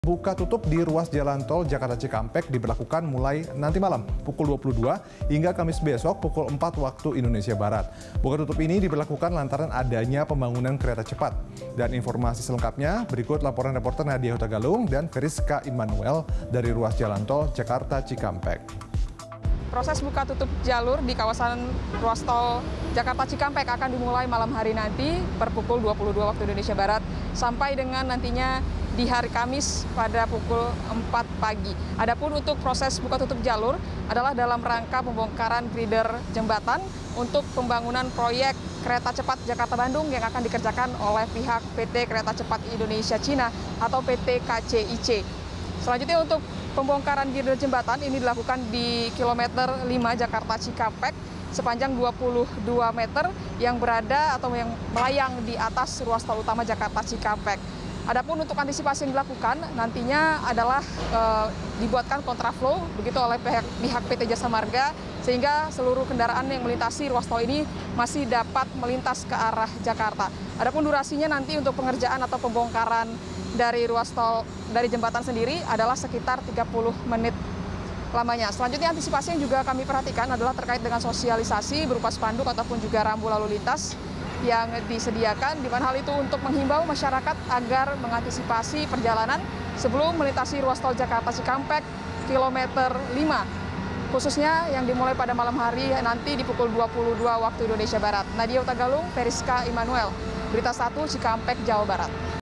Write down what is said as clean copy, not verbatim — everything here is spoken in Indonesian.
Buka tutup di ruas jalan tol Jakarta Cikampek diberlakukan mulai nanti malam pukul 22 hingga Kamis besok pukul 4 waktu Indonesia Barat. Buka tutup ini diberlakukan lantaran adanya pembangunan kereta cepat. Dan informasi selengkapnya berikut laporan reporter Nadia Hutagalung dan Veriska Immanuel dari ruas jalan tol Jakarta Cikampek. Proses buka tutup jalur di kawasan ruas tol Jakarta Cikampek akan dimulai malam hari nanti per pukul 22 waktu Indonesia Barat sampai dengan nantinya di hari Kamis pada pukul 4 pagi. Adapun untuk proses buka tutup jalur adalah dalam rangka pembongkaran grider jembatan untuk pembangunan proyek kereta cepat Jakarta-Bandung yang akan dikerjakan oleh pihak PT Kereta Cepat Indonesia Cina atau PT KCIC. Selanjutnya untuk pembongkaran girder jembatan ini dilakukan di kilometer 5 Jakarta Cikampek sepanjang 22 meter yang berada atau yang melayang di atas ruas tol utama Jakarta Cikampek. Adapun untuk antisipasi yang dilakukan nantinya adalah dibuatkan kontraflow begitu oleh pihak PT Jasa Marga sehingga seluruh kendaraan yang melintasi ruas tol ini masih dapat melintas ke arah Jakarta. Adapun durasinya nanti untuk pengerjaan atau pembongkaran dari ruas tol dari jembatan sendiri adalah sekitar 30 menit lamanya. Selanjutnya antisipasi yang juga kami perhatikan adalah terkait dengan sosialisasi berupa spanduk ataupun juga rambu lalu lintas yang disediakan, di mana hal itu untuk menghimbau masyarakat agar mengantisipasi perjalanan sebelum melintasi ruas tol Jakarta Cikampek kilometer 5, khususnya yang dimulai pada malam hari nanti di pukul 22 waktu Indonesia Barat. Nadia Hutagalung, Veriska Immanuel, Berita 1 Cikampek, Jawa Barat.